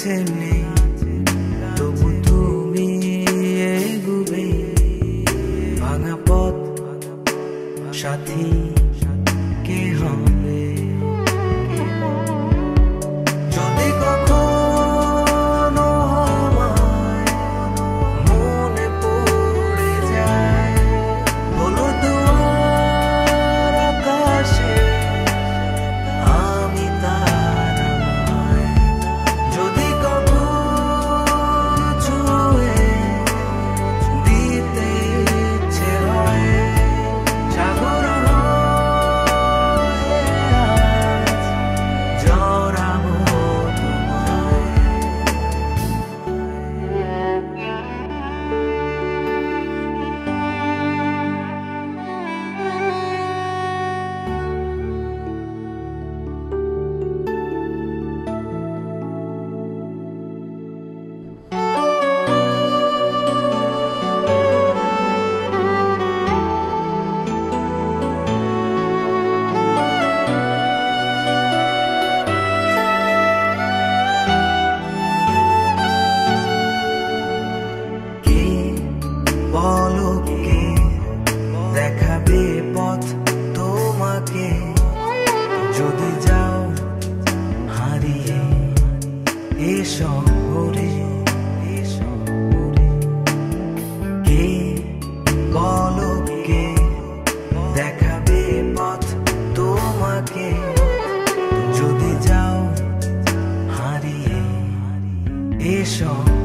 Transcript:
কাছে নেই, তবু তুমি এগুবে ভাঙা পথ সাথী কে হবে? যদি কখনো আমায় মনে পড়ে যায় হলুদ দুয়ার আকাশে আমি তারাময়, যদি কখনো ছুঁয়ে দিতে ইচ্ছে হয় সাগর হয়ে আজ জড়াবো তোমায়। কে বলো কে দেখাবে পথ তোমাকে যদি যাও হারিয়ে এ শহরে? কে বলো কে দেখাবে পথ তোমাকে যদি যাও হারিয়ে এ শহরে?